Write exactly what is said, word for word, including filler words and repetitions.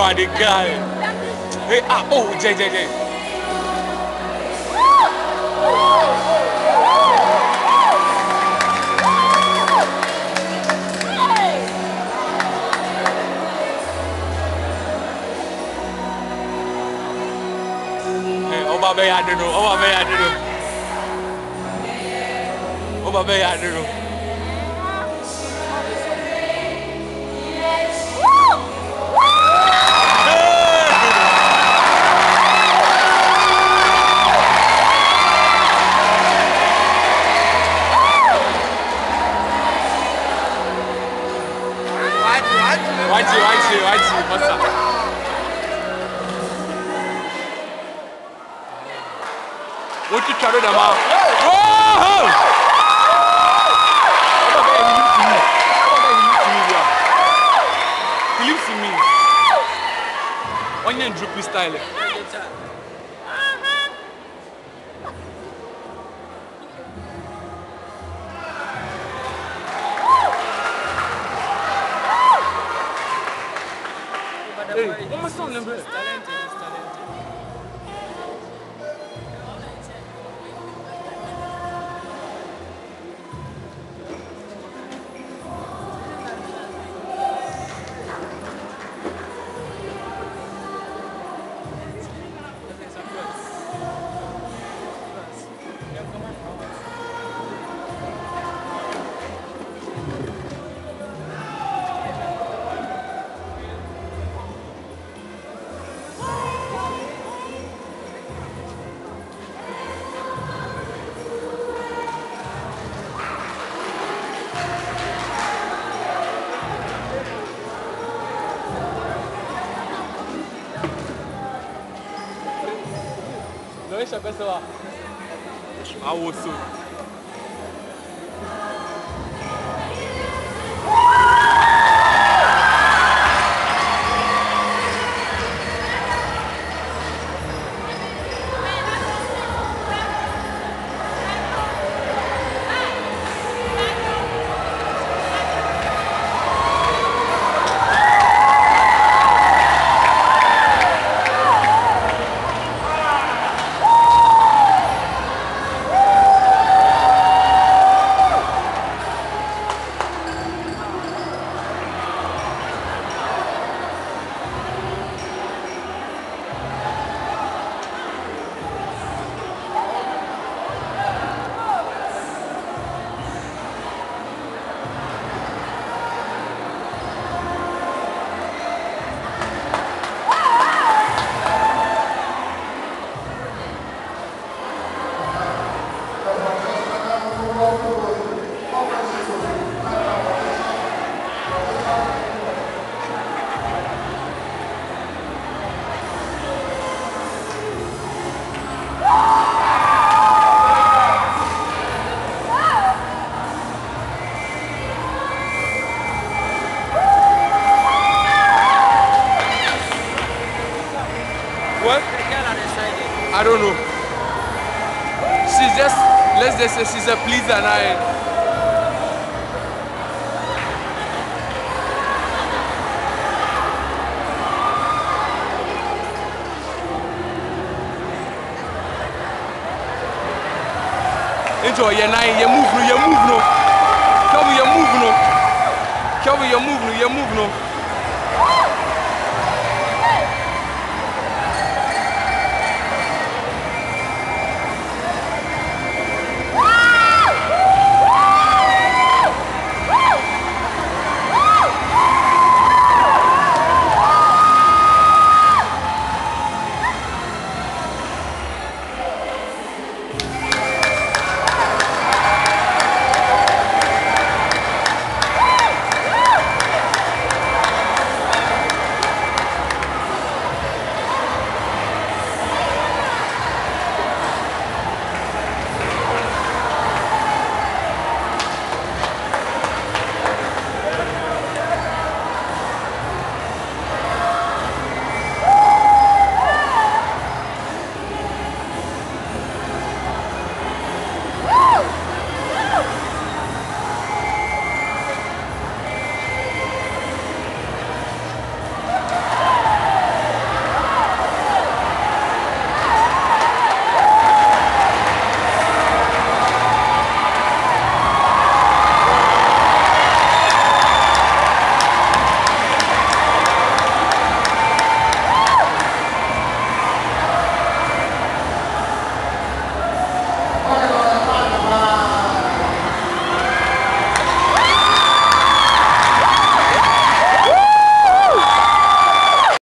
man, the guy. Hey, ah, oh, J J J. Hey, Oba Bay, I don't know. Oba Bay, I don't know. Oba Bay, I don't know. Why do you, why do you, why do you, what's up? What you try to do, man? Whoa! He lives in me. Onion droopy style. Hey, what my son number? He's talented, he's talented. I was so. What? I don't know. She's just, let's just say she's a pleaser and I. Enjoy your night, you move no, you move no. Come you move no. Come you move no, you move no.